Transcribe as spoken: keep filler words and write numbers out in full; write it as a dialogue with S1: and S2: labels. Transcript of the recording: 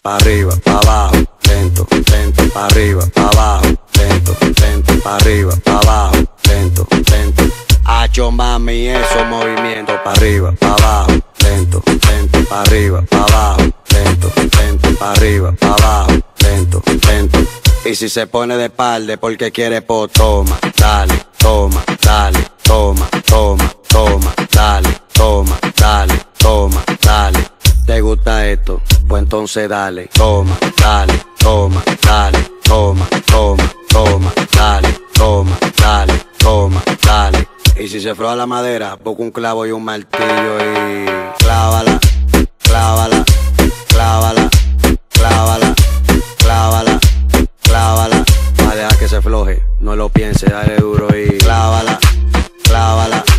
S1: pa' arriba, pa' abajo, lento, lento, pa' arriba, pa' abajo, lento, lento, pa' arriba, pa' abajo, lento, lento. Hacho mami, esos movimientos pa' arriba, pa' abajo, lento, lento, pa' arriba, pa' abajo, lento, lento, pa' arriba, pa' abajo, lento, lento. Y si se pone de espalda porque quiere, pues toma, dale, toma, dale, toma, toma, toma, dale, toma, dale, toma, dale. ¿Te gusta esto? Pues entonces dale, toma, dale, toma, dale, toma, toma, toma, dale, toma, dale, toma, dale. Y si se froa la madera, busca un clavo y un martillo y clávala, clávala, clávala, clávala, clávala, clávala. Va a dejar que se floje, no lo piense, dale duro y clávala, clávala.